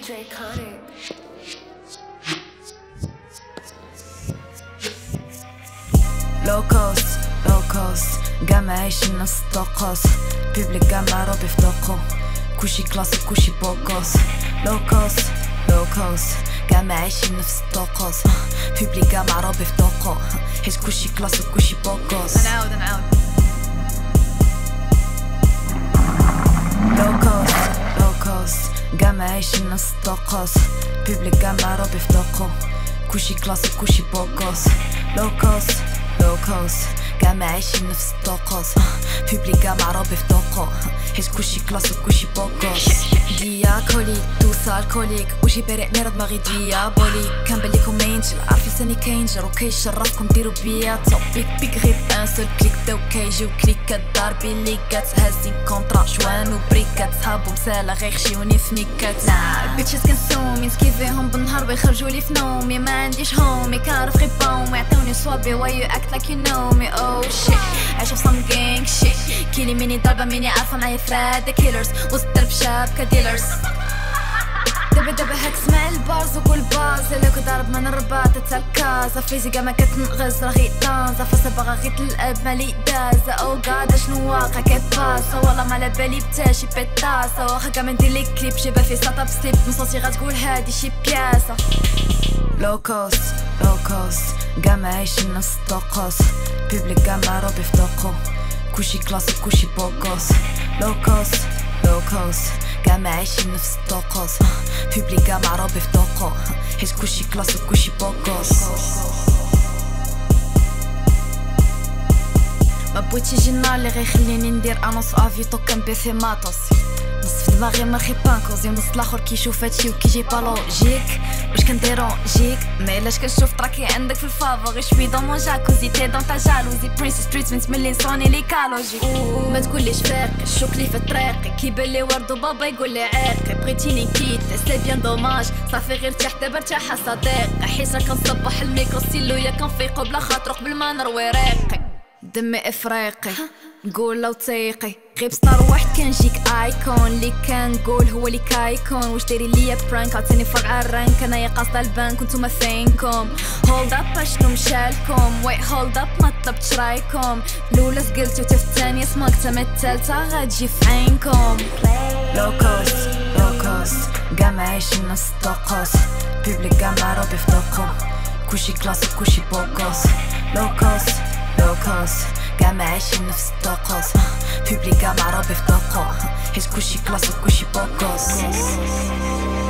Draconic. لو كوست جامع عايشين نفس الطقوس بيبليك جامع راه بيفتقو كلشي كلاسيك كلشي بوكوس لو كوست جامع عايشين نفس الطقوس بيبليك جامع راه بيفتقو حيت كلشي كلاسيك كلشي بوكوس نعاود لو كوست جامع عايشين نفس الطقوس بيبليك جامع راه بيفتقو كلشي كلاسيك كلشي بوكوس لو كوست جامع عايشين نفس الطقوس بيبليك جامع راه بيفتقو حيت كلشي كلاسيك كلشي بوكوس دياكوليك توصل الكوليك وجي بارع ميرا دماغي ديابوليك كنبان ليكم مينجل عارف لساني كينجر وكيشرفكم ديرو بيا توبيك بيك غير ان سول كليك داو كيجيو كليكات ضاربي ليكات هازين كونطرا شوان وبريكات صحابو مسالة غيخشيوني في ميكات البيتشات كنسومي نسكيفيهم بالنهار ويخرجولي في نومي ما عنديش هومي كنعرف غير باومي عطاوني صوابي why you act like you know me oh shit عايشة في some gang shit كيلي ميني ضربة ميني عارفة معايا فراد كيلرز وسط الدرب شابكة ديلرز دابا هاك سمع البارز وقول باز الا كنت ضارب من الرباط حتى الكازا فيزيكا ما كتنغز راه غير طانزا فاصا باغا غير تلعب مالي دازا او غادا شنو واقع كيباسا والله ما على بالي بتاشي بيطاسا واخا كاع ما ندير ليك كليب جيبها في ستارت اب سليب من صوتي غتقول هادي شي بياسا لو كوست جامع عايشين نفس الطقوس بيبليك جامع راه بيفتقو كلشي كلاسيك كلشي بوكوس لو كوست جامع عايشين نفس الطقوس بيبليك جامع راه بيفتقو حيت كلشي كلاسيك كلشي بوكوس ما بغيتش يجي النهار اللي غيخليني ندير انونس افيتو كنبيع في ماطوس نص دماغي مرخي بانكوزي ونص الاخر كيشوف هادشي وكيجي بالوجيك واش كنديرونجيك ما الاش كنشوف تراكي عندك في الفافوري شوي دون مون جاكوزي تي دون تا جالوزي برنسس تريتمنت ملي نصوني لي كالوجي ما تقوليش فارقي الشوك لي في طريقي كيبان لي ورد وبابا يقول لي عاقي بغيتيني كيت سي بيان دوماج صافي غير ارتاح دابا ارتاح صديقي حيت كنصبح الميكرو ستيلو يا كنفيقو بلا خاطر قبل ما نروي ريقي دمي افريقي نقول لو تيقي غيب ستار واحد كنجيك ايكون اللي كنقول هو اللي كايكون واش دايري ليا برانك عاوتاني فرع الرانك انايا قاصده البنك وانتوما فينكم هولد اب اشنو مشالكم وي هولد اب ما طلبتش رايكم الاولى سقلتو تا الثانيه سماكتا ما الثالثه غتجي في عينكم لو كوست جامع عايشين نفس الطقوس بيبليك جامع راه بيفتقو كلشي كلاسيك كلشي بوكوس لو كوست جامع عايشين نفس الطقوس بيبليك جامع راه بيفتقو حيت كلشي كلاسيك كلشي بوكوس